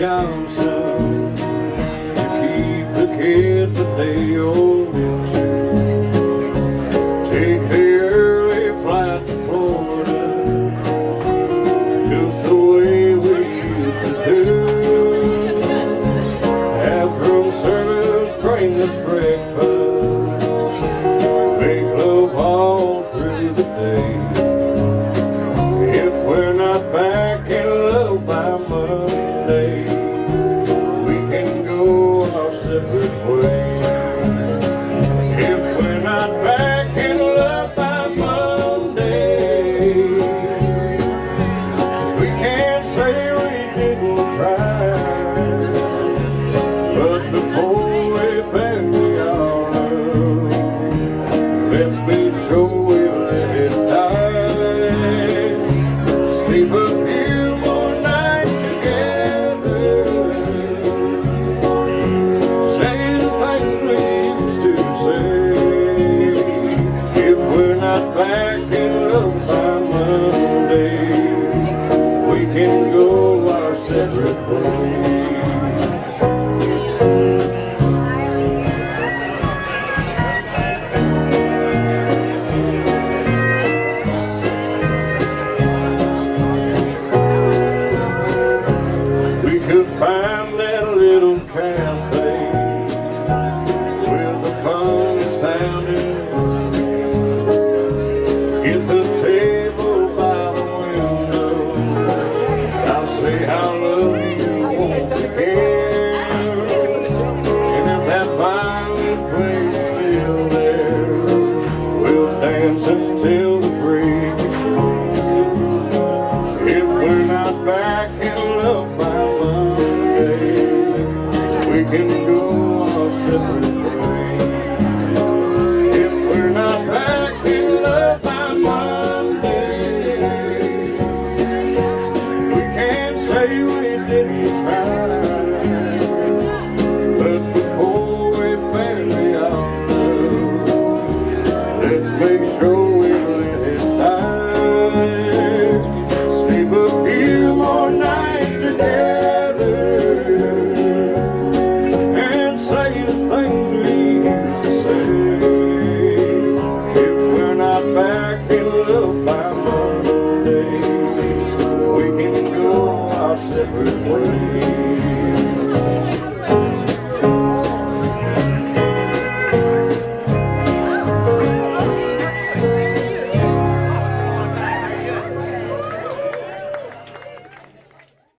Johnson to keep the kids a day or two. Take the early flight to Florida, just the way we used to do. Have room service, bring us breakfast, make love all through the day. If we're not back in love by Monday, we can go our separate ways. If we're not back in love by Monday, we can't say we didn't try. But before we beg the honor, let's be sure we let it die. Sleep a few more nights together, saying things we used to say. If we're not back in love by Monday, we can go our separate ways. We could find that little cafe where the fun sounded. Get the table by the window, I'll say I love you once again. And if that violin plays still there, we'll dance until the break. If we're not back in love by Monday, we can go our separate